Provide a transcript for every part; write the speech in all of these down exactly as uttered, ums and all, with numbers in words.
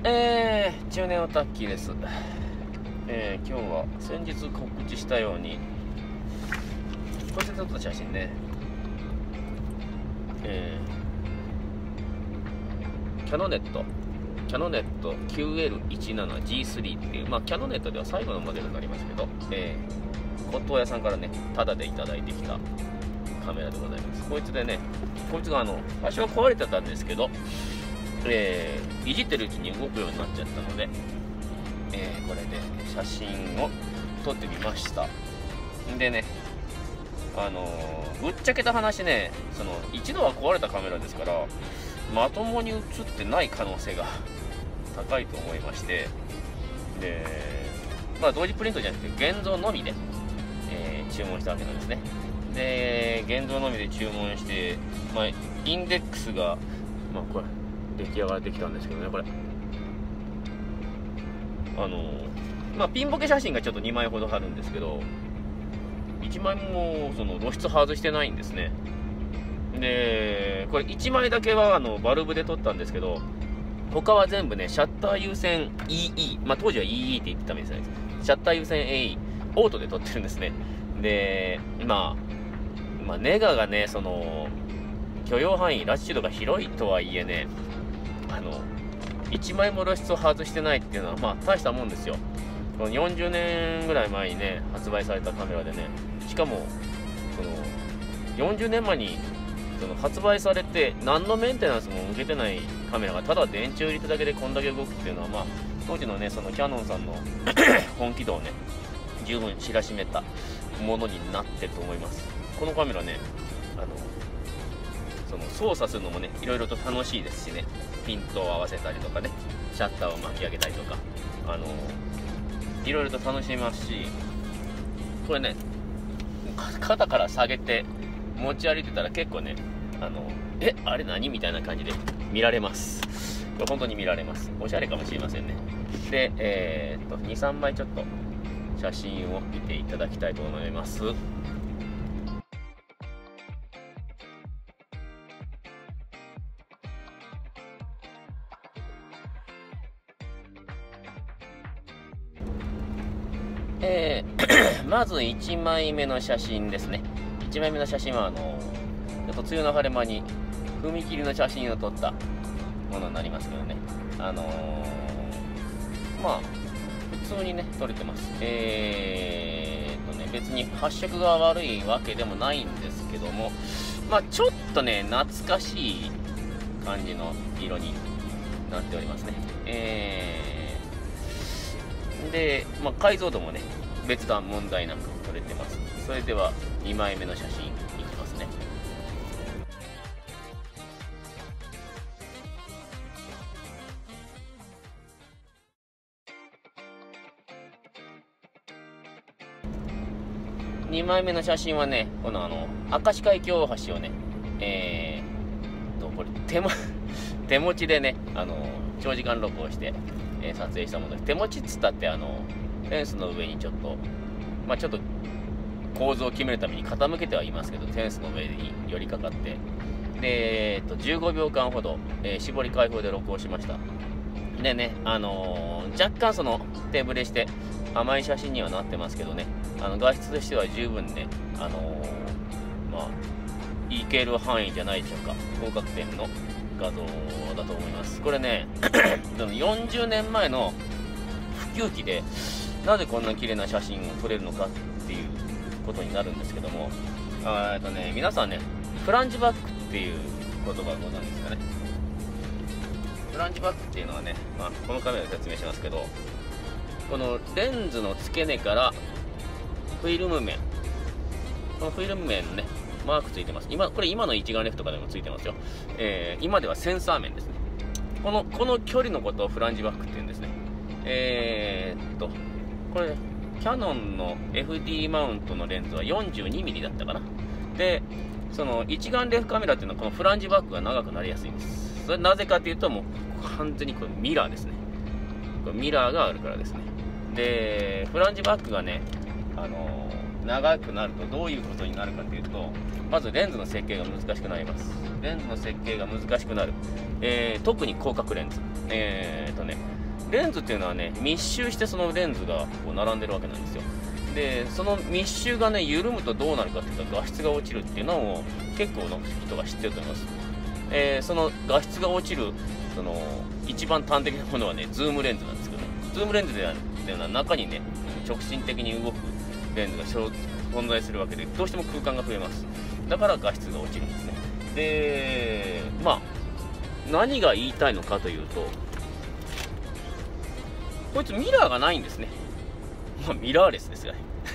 えー、中年オタッキーです。えー、今日は先日告知したようにこうやって撮った写真ね、えー、キャノネットキャノネット キューエルじゅうななジースリー っていう、まあキャノネットでは最後のモデルになりますけど、えー、骨董屋さんからねタダでいただいてきたカメラでございます。こいつでね、こいつがあの場所が壊れてたんですけど、えー、いじってるうちに動くようになっちゃったので、えー、これで写真を撮ってみました。でね、あのー、ぶっちゃけた話ね、その一度は壊れたカメラですからまともに写ってない可能性が高いと思いまして、でまあ同時プリントじゃなくて現像のみで、えー、注文したわけなんですね。で現像のみで注文して、まあ、インデックスがまあこれ出来上がってきたんですけどね、これあのまあピンボケ写真がちょっとにまいほどあるんですけど、いちまいもその露出外してないんですね。でこれいちまいだけはあのバルブで撮ったんですけど、他は全部ねシャッター優先 イーイー、まあ当時は イーイー って言ってたみたいです。シャッター優先 エーイー オートで撮ってるんですね。でまあまあネガがね、その許容範囲ラッシュ度が広いとはいえね、あのいちまいも露出を外してないっていうのはまあ大したもんですよ。このよんじゅうねんぐらい前にね発売されたカメラでね、しかもそのよんじゅうねんまえにその発売されて何のメンテナンスも受けてないカメラがただ電池を入れただけでこんだけ動くっていうのは、まあ当時のねそのキヤノンさんの本気度をね十分知らしめたものになってると思います。このカメラね、あのその操作するのもねいろいろと楽しいですしね、ピントを合わせたりとかね、シャッターを巻き上げたりとか、あのいろいろと楽しめますし、これね肩から下げて持ち歩いてたら結構ね、あのえあれ何みたいな感じで見られます。これ本当に見られます。おしゃれかもしれませんね。でえー、っとにさんまいちょっと写真を見ていただきたいと思います。えー、まずいちまいめの写真ですね。いちまいめの写真はあのちょっと梅雨の晴れ間に踏切の写真を撮ったものになりますけどね、あのー、まあ普通にね撮れてます。えー、っとね別に発色が悪いわけでもないんですけども、まあちょっとね懐かしい感じの色になっておりますね。えーで、まあ、解像度もね別段問題なく撮れてます。それではにまいめの写真いきますね。にまいめの写真はね、このあの明石海峡大橋をね、えー、とこれ手も手持ちでね、あの長時間録音してえー、撮影したもので、手持ちっつったってあのフェンスの上にちょっとまあちょっと構造を決めるために傾けてはいますけど、フェンスの上に寄りかかってで、えー、っとじゅうごびょうかんほど、えー、絞り開放で録音しました。でね、あのー、若干その手ぶれして甘い写真にはなってますけどね、あの画質としては十分ね、あのー、まあいける範囲じゃないでしょうか。合格点の画像だと思います。これねよんじゅうねんまえの普及機でなぜこんな綺麗な写真を撮れるのかっていうことになるんですけども、えっとね皆さんねフランジバックっていう言葉ご存知ですかね。フランジバックっていうのはね、まあ、このカメラで説明しますけど、このレンズの付け根からフィルム面、このフィルム面のねマークついてます。今これ今の一眼レフとかでもついてますよ。えー、今ではセンサー面ですね。このこの距離のことをフランジバックって言うんですね。えー、っとこれキヤノンの エフディー マウントのレンズは よんじゅうにミリ だったかな。でその一眼レフカメラっていうのはこのフランジバックが長くなりやすいんです。それなぜかっていうと、もう完全にこれミラーですね。これミラーがあるからですね。でフランジバックがね、あのー長くなるとどういうことになるかというと、まずレンズの設計が難しくなります。レンズの設計が難しくなる、えー、特に広角レンズ、えーとねレンズっていうのはね、密集してそのレンズがこう並んでるわけなんですよ。でその密集がね緩むとどうなるかっていうと、画質が落ちるっていうのを結構の人が知ってると思います。えー、その画質が落ちるその一番端的なものはね、ズームレンズなんですけどね、ズームレンズではっていうのは中にね直進的に動くレンズが存在するわけで、どうしても空間が増えます。だから画質が落ちるんですね。でまあ何が言いたいのかというと、こいつミラーがないんですね。まあ、ミラーレスですよね。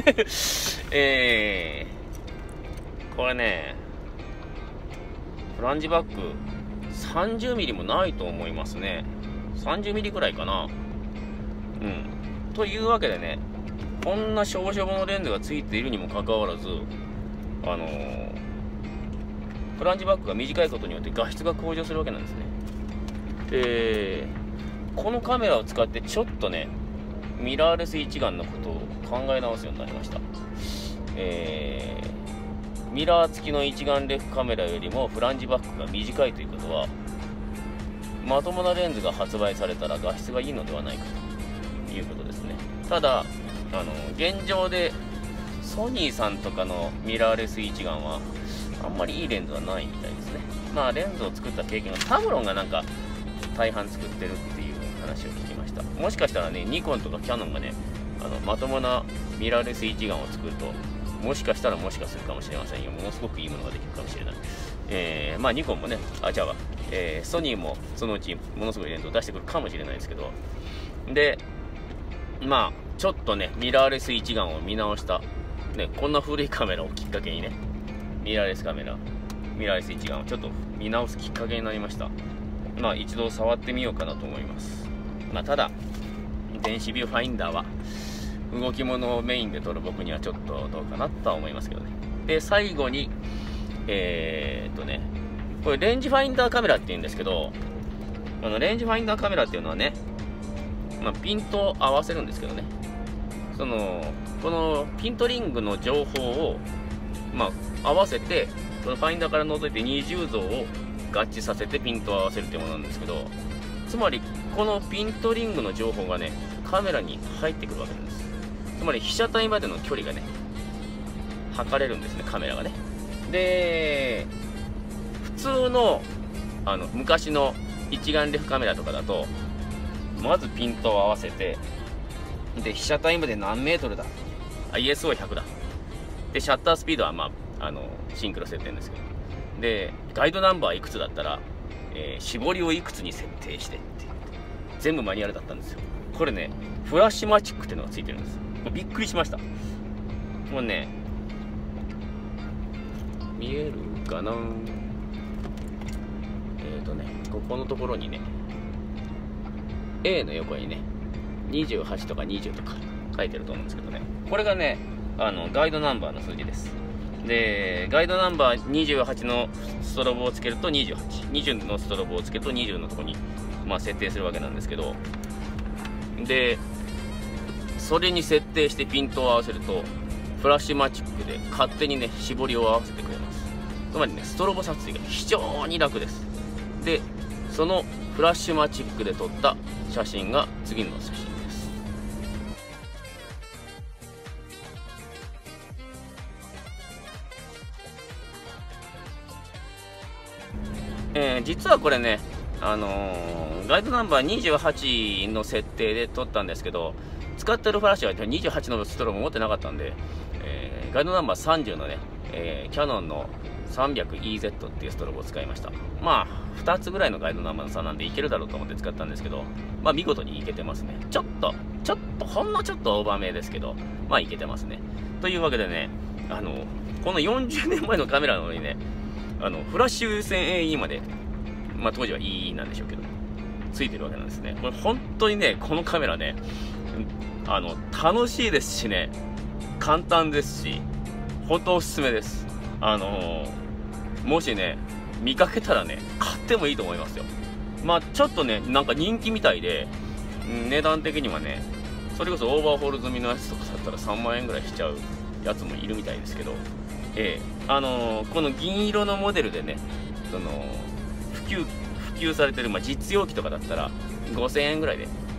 えー、これね、フランジバック さんじゅうミリ もないと思いますね。さんじゅうミリ くらいかな。うん。というわけでね、こんなしょぼしょぼのレンズがついているにもかかわらず、あのー、フランジバックが短いことによって画質が向上するわけなんですね。で、このカメラを使ってちょっとね、ミラーレス一眼のことを考え直すようになりました。えー、ミラー付きの一眼レフカメラよりもフランジバックが短いということは、まともなレンズが発売されたら画質がいいのではないかということですね。ただ、あの現状でソニーさんとかのミラーレス一眼はあんまりいいレンズはないみたいですね。まあレンズを作った経験がタブロンがなんか大半作ってるっていう話を聞きました。もしかしたらね、ニコンとかキヤノンがね、あのまともなミラーレス一眼を作ると、もしかしたらもしかするかもしれませんよ。ものすごくいいものができるかもしれない。えー、まあニコンもね、あ、違うわ、えー、ソニーもそのうちものすごいレンズを出してくるかもしれないですけど、で、まあちょっとね、ミラーレス一眼を見直した、ね、こんな古いカメラをきっかけにね、ミラーレスカメラ、ミラーレス一眼をちょっと見直すきっかけになりました。まあ一度触ってみようかなと思います。まあただ電子ビューファインダーは動き物をメインで撮る僕にはちょっとどうかなとは思いますけどね。で最後にえー、っとねこれレンジファインダーカメラっていうんですけど、あのレンジファインダーカメラっていうのはね、まあ、ピントを合わせるんですけどね、そのこのピントリングの情報をまあ合わせて、そのファインダーから覗いて二重像を合致させてピントを合わせるというものなんですけど、つまりこのピントリングの情報がねカメラに入ってくるわけなんです。つまり被写体までの距離がね測れるんですね、カメラがね。で普通のあの昔の一眼レフカメラとかだと、まずピントを合わせて、で被写体まで何メートルだ、あ イーエスオーひゃく だ、でシャッタースピードはまああのシンクロ設定ですけど、でガイドナンバーいくつだったら、えー、絞りをいくつに設定してって全部マニュアルだったんですよ。これねフラッシュマチックっていうのがついてるんです。もうびっくりしました。もうね見えるかな、えっとねここのところにね A の横にねにじゅうはちとかにじゅうとか書いてると思うんですけどね、これがねあのガイドナンバーの数字です。でガイドナンバーにじゅうはちのストロボをつけるとにじゅうはち、にじゅうのストロボをつけるとにじゅうのところに、まあ、設定するわけなんですけど、でそれに設定してピントを合わせるとフラッシュマチックで勝手にね絞りを合わせてくれます。つまりねストロボ撮影が非常に楽です。でそのフラッシュマチックで撮った写真が次の写真です。えー、実はこれね、あのー、ガイドナンバーにじゅうはちの設定で撮ったんですけど、使ってるフラッシュはにじゅうはちのストロボ持ってなかったんで、えー、ガイドナンバーさんじゅうのね、えー、キヤノンの さんびゃくイーゼット っていうストロボを使いました。まあふたつぐらいのガイドナンバーの差なんでいけるだろうと思って使ったんですけど、まあ見事にいけてますね。ちょっとちょっとほんのちょっとオーバーめですけど、まあいけてますね。というわけでね、あのこのよんじゅうねんまえのカメラなのにね、あのフラッシュ線 エーイー まで、まあ当時は イーイー なんでしょうけどついてるわけなんですね。これ本当にねこのカメラね、あの楽しいですしね、簡単ですし、本当おすすめです。あのー、もしね見かけたらね買ってもいいと思いますよ。まあちょっとねなんか人気みたいで、値段的にはねそれこそオーバーホール済みのやつとかだったらさんまんえんぐらいしちゃうやつもいるみたいですけど、ええあのー、この銀色のモデルでね、その普及普及されてる、まあ、実用機とかだったらごせんえんぐらいで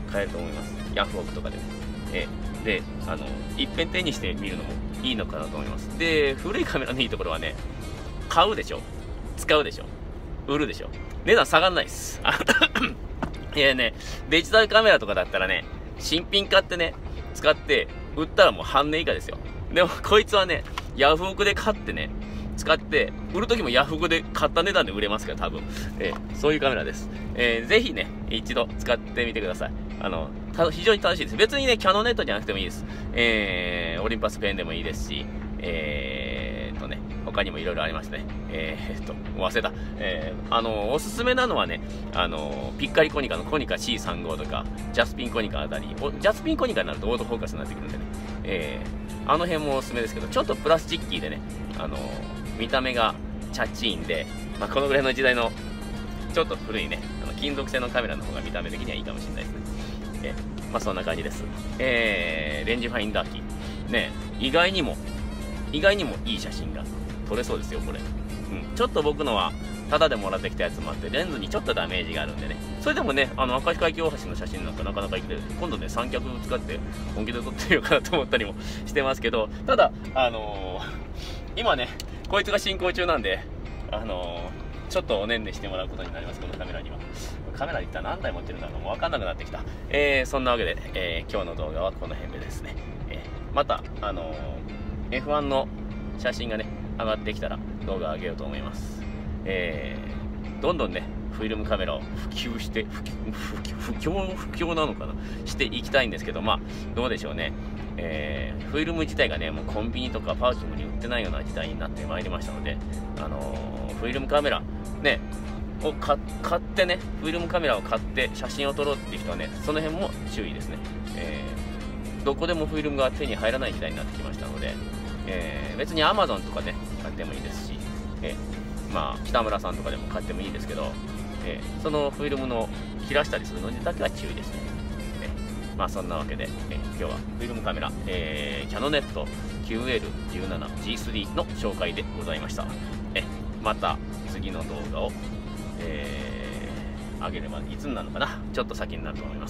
買えると思います。ヤフオクとかでね。えー、で、あの、一遍手にして見るのもいいのかなと思います。で、古いカメラのいいところはね、買うでしょ、使うでしょ、売るでしょ、値段下がんないっす。いやね、デジタルカメラとかだったらね、新品買ってね、使って、売ったらもう半値以下ですよ。でも、こいつはね、ヤフオクで買ってね、使って、売るときもヤフオクで買った値段で売れますから、多分。えー、そういうカメラです。えー、ぜひね、一度使ってみてください。あの、た非常に楽しいです。別にね、キャノネットじゃなくてもいいです。えー、オリンパスペンでもいいですし、えーとね、他にもいろいろありますね。えーっと、忘れた。えー、あの、おすすめなのはね、あの、ピッカリコニカのコニカ シーさんじゅうご とか、ジャスピンコニカあたり、ジャスピンコニカになるとオートフォーカスになってくるんでね、えー、あの辺もおすすめですけど、ちょっとプラスチッキーでね、あの、見た目がチャッチーンで、まあ、このぐらいの時代の、ちょっと古いね、あの金属製のカメラの方が見た目的にはいいかもしれないですね。えー、まあそんな感じです。えー、レンジファインダー機。ね、意外にも、意外にもいい写真が撮れそうですよ、これ。うん。ちょっと僕のは、タダでもらってきたやつもあって、レンズにちょっとダメージがあるんでね。それでもね、あの、明石海峡大橋の写真なんかなかなかいいけど、今度ね、三脚使って本気で撮ってみようかなと思ったりもしてますけど、ただ、あのー、今ね、こいつが進行中なんで、あのー、ちょっとおねんねしてもらうことになります、このカメラには。カメラで一体何台持ってるんだろう、もう分かんなくなってきた。えー、そんなわけで、えー、今日の動画はこの辺でですね、えー、また、あのー、エフワン の写真がね、上がってきたら動画を上げようと思います。えー、どんどんね、フィルムカメラを普及して、普及、普及、普及なのかなしていきたいんですけど、まあ、どうでしょうね。えー、フィルム自体がね、もうコンビニとかパーキングに売ってないような時代になってまいりましたので、あのー、フィルムカメラ、ね、を買ってね、フィルムカメラを買って写真を撮ろうっていう人はね、その辺も注意ですね。えー、どこでもフィルムが手に入らない時代になってきましたので、えー、別に Amazon とかで、ね、買ってもいいですし、えー、まあ、北村さんとかでも買ってもいいですけど、えー、そのフィルムの切らしたりするのにだけは注意ですね。まあそんなわけで、えー、今日はフィルムカメラ、えー、キャノネット キューエルじゅうななジースリー の紹介でございました。えまた次の動画を、えー、上げればいつになるのかな、ちょっと先になると思います。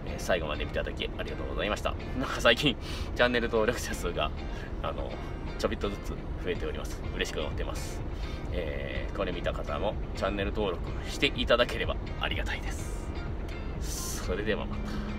えー、最後まで見ていただきありがとうございました。なんか最近チャンネル登録者数があのちょびっとずつ増えております。嬉しく思っています。えー、これ見た方もチャンネル登録していただければありがたいです。それではまた。